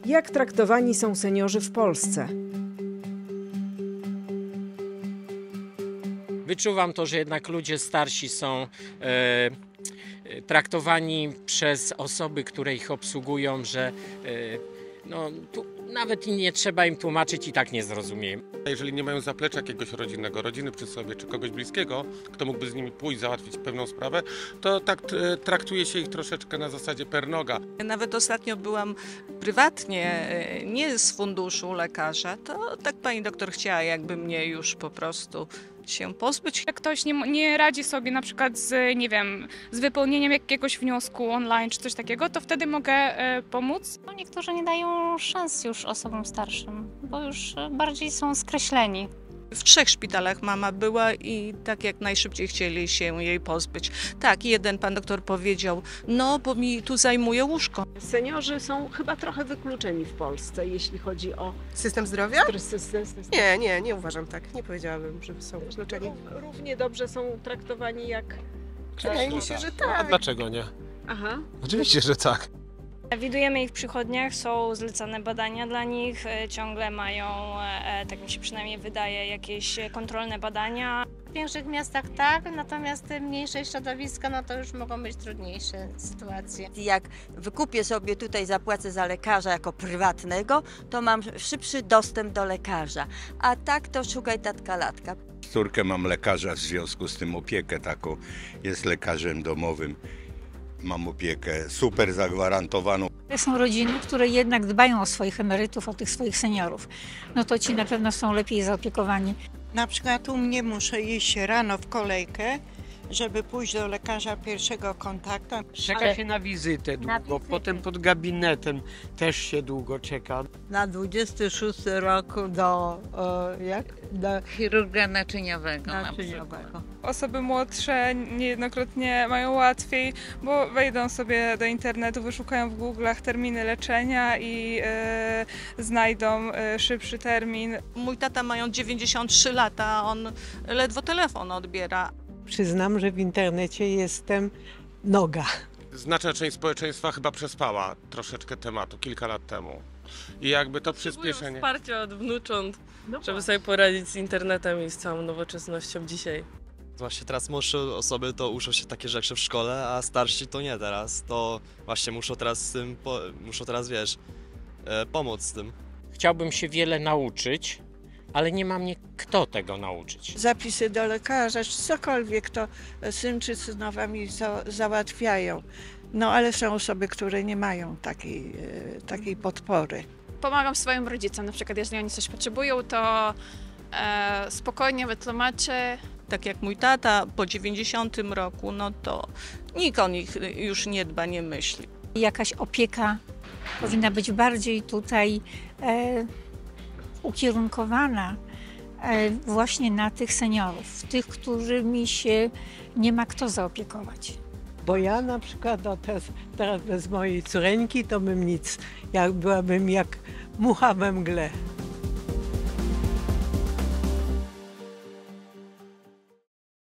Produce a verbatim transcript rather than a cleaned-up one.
Jak traktowani są seniorzy w Polsce? Wyczuwam to, że jednak ludzie starsi są e, traktowani przez osoby, które ich obsługują, że e, no, tu nawet i nie trzeba im tłumaczyć, i tak nie zrozumieją. Jeżeli nie mają zaplecza jakiegoś rodzinnego, rodziny przy sobie, czy kogoś bliskiego, kto mógłby z nimi pójść, załatwić pewną sprawę, to tak traktuje się ich troszeczkę na zasadzie pernoga. Nawet ostatnio byłam prywatnie, nie z funduszu lekarza, to tak pani doktor chciała jakby mnie już po prostu się pozbyć. Jak ktoś nie, nie radzi sobie na przykład z, nie wiem, z wypełnieniem jakiegoś wniosku online czy coś takiego, to wtedy mogę e, pomóc. No, niektórzy nie dają szans już osobom starszym, bo już bardziej są skreśleni. W trzech szpitalach mama była i tak jak najszybciej chcieli się jej pozbyć. Tak, jeden pan doktor powiedział, no bo mi tu zajmuje łóżko. Seniorzy są chyba trochę wykluczeni w Polsce, jeśli chodzi o System zdrowia? system, system. Nie, nie, nie uważam tak. Nie powiedziałabym, że są wykluczeni. Równie dobrze są traktowani jak... Wydaje mi się, że A tak. dlaczego nie? Aha. Oczywiście, że tak. Widujemy ich w przychodniach, są zlecane badania dla nich, ciągle mają, tak mi się przynajmniej wydaje, jakieś kontrolne badania. W większych miastach tak, natomiast te mniejsze środowiska, no to już mogą być trudniejsze sytuacje. Jak wykupię sobie tutaj, zapłacę za lekarza jako prywatnego, to mam szybszy dostęp do lekarza, a tak to szukaj tatka latka. Córkę mam lekarza, w związku z tym opiekę taką, jest lekarzem domowym. Mam opiekę super zagwarantowaną. Są rodziny, które jednak dbają o swoich emerytów, o tych swoich seniorów. No to ci na pewno są lepiej zaopiekowani. Na przykład u mnie muszę iść rano w kolejkę, żeby pójść do lekarza pierwszego kontaktu. Czeka się na wizytę długo, na wizytę. Potem pod gabinetem też się długo czeka. Na dwudziesty szósty rok do, e, jak? do chirurga naczyniowego. naczyniowego. Osoby młodsze niejednokrotnie mają łatwiej, bo wejdą sobie do internetu, wyszukają w Google'ach terminy leczenia i e, znajdą e, szybszy termin. Mój tata mając dziewięćdziesiąt trzy lata, a on ledwo telefon odbiera. Przyznam, że w internecie jestem noga. Znaczna część społeczeństwa chyba przespała troszeczkę tematu kilka lat temu. I jakby to przyspieszenie... wsparcia od wnucząt, żeby sobie poradzić z internetem i z całą nowoczesnością dzisiaj. Właśnie teraz młodsze osoby to uczą się takie rzeczy w szkole, a starsi to nie teraz. To właśnie muszą teraz z tym, po, muszą teraz, wiesz, e, pomóc z tym. Chciałbym się wiele nauczyć, ale nie ma mnie kto tego nauczyć. Zapisy do lekarza, czy cokolwiek to syn czy synowa mi za, załatwiają. No ale są osoby, które nie mają takiej, takiej podpory. Pomagam swoim rodzicom, na przykład jeżeli oni coś potrzebują, to e, spokojnie wytłumaczę. Tak jak mój tata po dziewięćdziesiątym roku, no to nikt o nich już nie dba, nie myśli. Jakaś opieka powinna być bardziej tutaj e, ukierunkowana e, właśnie na tych seniorów, tych, którymi się nie ma kto zaopiekować. Bo ja na przykład no teraz, teraz bez mojej córeńki to bym nic, jak byłabym jak mucha we mgle.